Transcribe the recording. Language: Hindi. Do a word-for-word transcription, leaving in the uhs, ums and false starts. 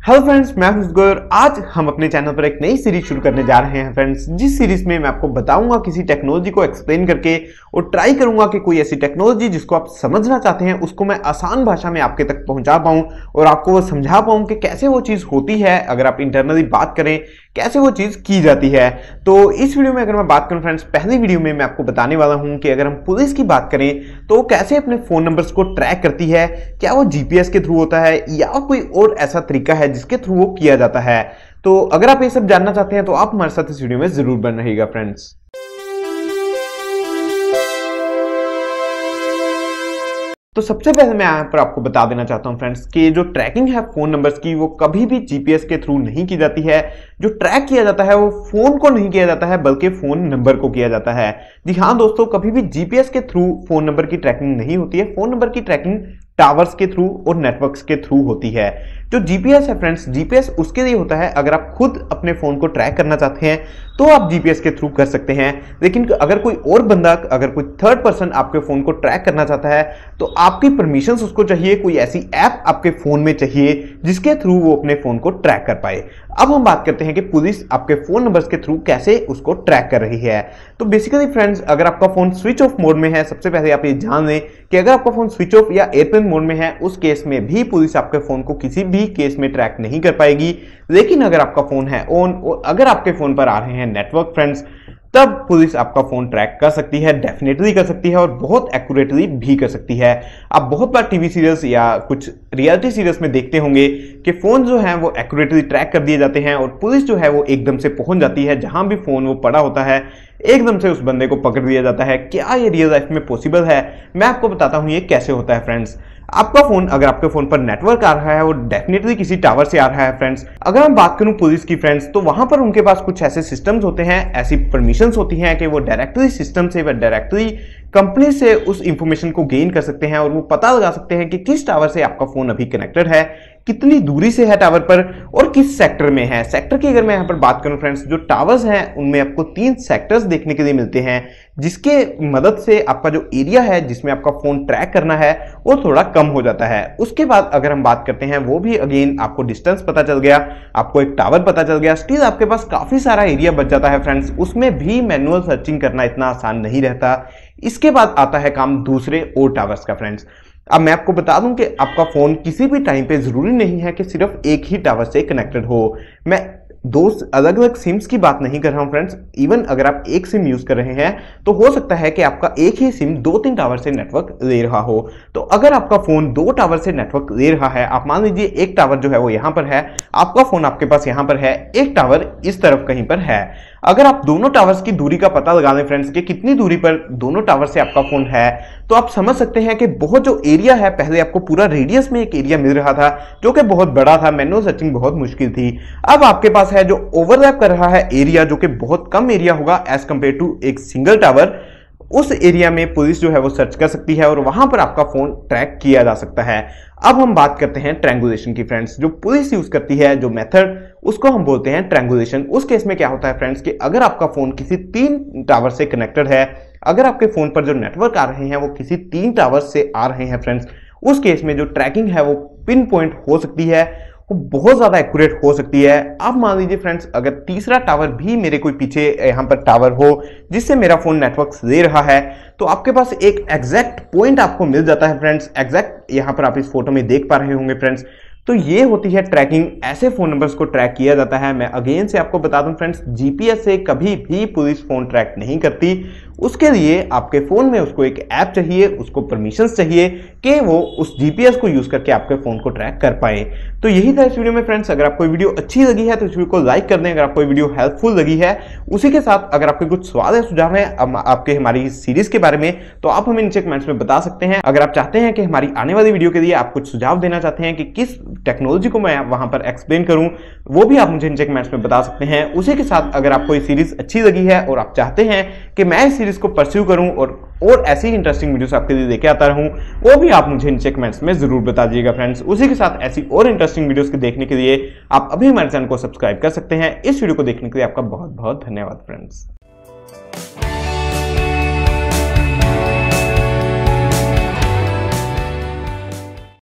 हेलो फ्रेंड्स, मैं हूं गौर। आज हम अपने चैनल पर एक नई सीरीज शुरू करने जा रहे हैं फ्रेंड्स, जिस सीरीज में मैं आपको बताऊंगा किसी टेक्नोलॉजी को एक्सप्लेन करके और ट्राई करूंगा कि कोई ऐसी टेक्नोलॉजी जिसको आप समझना चाहते हैं उसको मैं आसान भाषा में आपके तक पहुंचा पाऊं और आपको वो समझा पाऊं कि कैसे वो चीज़ होती है। अगर आप इंटरनली बात करें कैसे वो चीज़ की जाती है। तो इस वीडियो में अगर मैं बात करूं फ्रेंड्स, पहली वीडियो में मैं आपको बताने वाला हूं कि अगर हम पुलिस की बात करें तो वो कैसे अपने फोन नंबर्स को ट्रैक करती है। क्या वो जीपीएस के थ्रू होता है या कोई और ऐसा तरीका है जिसके थ्रू वो किया जाता है। तो अगर आप ये सब जानना चाहते हैं तो आप हमारे साथ इस वीडियो में जरूर बन रहिएगा फ्रेंड्स। तो सबसे पहले मैं यहाँ पर आपको बता देना चाहता हूँ फ्रेंड्स कि जो ट्रैकिंग है फोन नंबर्स की वो कभी भी जीपीएस के थ्रू नहीं की जाती है। जो ट्रैक किया जाता है वो फोन को नहीं किया जाता है बल्कि फोन नंबर को किया जाता है। जी हाँ दोस्तों, कभी भी जीपीएस के थ्रू फोन नंबर की ट्रैकिंग नहीं होती है। फोन नंबर की ट्रैकिंग टावर्स के थ्रू और नेटवर्क्स के थ्रू होती है। जो जीपीएस है फ्रेंड्स, जीपीएस उसके लिए होता है अगर आप खुद अपने फोन को ट्रैक करना चाहते हैं तो आप जीपीएस के थ्रू कर सकते हैं। लेकिन अगर कोई और बंदा, अगर कोई थर्ड पर्सन आपके फोन को ट्रैक करना चाहता है तो आपकी परमिशंस उसको चाहिए, कोई ऐसी ऐप आपके फोन में चाहिए जिसके थ्रू वो अपने फोन को ट्रैक कर पाए। अब हम बात करते हैं कि पुलिस आपके फोन नंबर्स के थ्रू कैसे उसको ट्रैक कर रही है। तो बेसिकली फ्रेंड्स, अगर आपका फोन स्विच ऑफ मोड में है, सबसे पहले आप ये जान लें कि अगर आपका फोन स्विच ऑफ या एयरप्लेन मोड में है उस केस में भी पुलिस आपके फोन को किसी भी केस में ट्रैक नहीं कर पाएगी। लेकिन अगर आपका फोन है ऑन और अगर आपके फोन पर आ रहे हैं नेटवर्क फ्रेंड्स, तब पुलिस आपका फोन ट्रैक कर सकती है, डेफिनेटली कर सकती है और बहुत एक्यूरेटली भी कर सकती है। आप बहुत बार टीवी सीरियल्स या कुछ रियलिटी सीरियल्स में देखते होंगे कि फोन जो है वो एक्यूरेटली ट्रैक कर दिए जाते हैं और पुलिस जो है वो एकदम से पहुंच जाती है जहां भी फोन वो पड़ा होता है, एकदम से उस बंदे को पकड़ लिया जाता है। क्या ये रियल लाइफ में पॉसिबल है? मैं आपको बताता हूं ये कैसे होता है फ्रेंड्स। आपका फोन, अगर आपके फोन पर नेटवर्क आ रहा है वो डेफिनेटली किसी टावर से आ रहा है फ्रेंड्स। अगर मैं बात करूं पुलिस की फ्रेंड्स, तो वहां पर उनके पास कुछ ऐसे सिस्टम्स होते हैं, ऐसी परमिशंस होती हैं कि वो डायरेक्टली सिस्टम से व डायरेक्टली कंपनी से उस इंफॉर्मेशन को गेन कर सकते हैं और वो पता लगा सकते हैं कि किस टावर से आपका फोन अभी कनेक्टेड है, कितनी दूरी से है टावर पर और किस सेक्टर में है। सेक्टर की अगर मैं यहाँ पर बात करूं फ्रेंड्स, जो टावर्स हैं उनमें आपको तीन सेक्टर्स देखने के लिए मिलते हैं, जिसके मदद से आपका जो एरिया है जिसमें आपका फोन ट्रैक करना है वो थोड़ा कम हो जाता है। उसके बाद अगर हम बात करते हैं, वो भी अगेन आपको डिस्टेंस पता चल गया, आपको एक टावर पता चल गया, स्टिल आपके पास काफी सारा एरिया बच जाता है फ्रेंड्स। उसमें भी मैनुअल सर्चिंग करना इतना आसान नहीं रहता। इसके बाद आता है काम दूसरे और टावर्स का फ्रेंड्स। अब मैं आपको बता दूं कि आपका फोन किसी भी टाइम पे जरूरी नहीं है कि सिर्फ एक ही टावर से कनेक्टेड हो। मैं दो अलग अलग सिम्स की बात नहीं कर रहा हूं फ्रेंड्स। इवन अगर आप एक सिम यूज कर रहे हैं तो हो सकता है कि आपका एक ही सिम दो तीन टावर से नेटवर्क ले रहा हो। तो अगर आपका फोन दो टावर से नेटवर्क ले रहा है, आप मान लीजिए एक टावर जो है वो यहां पर है, आपका फोन आपके पास यहां पर है, एक टावर इस तरफ कहीं पर है। अगर आप दोनों टावर्स की दूरी का पता लगा लें फ्रेंड्स कि कितनी दूरी पर दोनों टावर से आपका फोन है, तो आप समझ सकते हैं कि बहुत जो एरिया है, पहले आपको पूरा रेडियस में एक एरिया मिल रहा था जो कि बहुत बड़ा था, मैनुअल सर्चिंग बहुत मुश्किल थी। अब आपके पास है जो ओवरलैप कर रहा है एरिया, जो कि बहुत कम एरिया होगा एज कंपेयर टू एक सिंगल टावर। उस एरिया में पुलिस जो है वो सर्च कर सकती है और वहां पर आपका फोन ट्रैक किया जा सकता है। अब हम बात करते हैं ट्रैंगुलेशन की फ्रेंड्स। जो पुलिस यूज करती है जो मेथड, उसको हम बोलते हैं ट्रैंगुलेशन। उस केस में क्या होता है फ्रेंड्स कि अगर आपका फोन किसी तीन टावर से कनेक्टेड है, अगर आपके फोन पर जो नेटवर्क आ रहे हैं वो किसी तीन टावर से आ रहे हैं फ्रेंड्स, उस केस में जो ट्रैकिंग है वो पिन पॉइंट हो सकती है, वो बहुत ज्यादा एक्यूरेट हो सकती है। अब मान लीजिए फ्रेंड्स, अगर तीसरा टावर भी मेरे कोई पीछे यहां पर टावर हो जिससे मेरा फोन नेटवर्क ले रहा है, तो आपके पास एक एग्जैक्ट पॉइंट आपको मिल जाता है फ्रेंड्स। एग्जैक्ट यहां पर आप इस फोटो में देख पा रहे होंगे फ्रेंड्स। तो ये होती है ट्रैकिंग, ऐसे फोन नंबर्स को ट्रैक किया जाता है। मैं अगेन से आपको बता दूं फ्रेंड्स, जीपीएस से कभी भी पुलिस फोन ट्रैक नहीं करती। उसके लिए आपके फोन में उसको एक ऐप चाहिए, उसको परमिशंस चाहिए कि वो उस जीपीएस को यूज करके आपके फोन को ट्रैक कर पाए। तो यही था इस वीडियो में फ्रेंड्स। अगर आपको वीडियो अच्छी लगी है तो इस वीडियो को लाइक कर दें। अगर आपको वीडियो हेल्पफुल लगी है, उसी के साथ अगर आपके कुछ सवाल या सुझाव है आपके हमारी सीरीज के बारे में, तो आप हमें नीचे कमेंट्स में बता सकते हैं। अगर आप चाहते हैं कि हमारी आने वाली वीडियो के लिए आप कुछ सुझाव देना चाहते हैं कि किस टेक्नोलॉजी को मैं वहां पर एक्सप्लेन करूं, वो भी आप मुझे नीचे कमेंट्स में बता सकते हैं। उसी के साथ अगर आपको ये सीरीज अच्छी लगी है और आप चाहते हैं कि मैं इस सीरीज को परस्यू करूं और और ऐसी इंटरेस्टिंग वीडियोस आपके लिए लेके आता रहूं, वो भी आप मुझे नीचे कमेंट्स में जरूर बता दीजिएगा फ्रेंड्स। उसी के साथ ऐसी और इंटरेस्टिंग वीडियोस को देखने के लिए आप अभी हमारे चैनल को सब्सक्राइब कर सकते हैं। इस वीडियो को देखने के लिए आपका बहुत बहुत धन्यवाद फ्रेंड्स।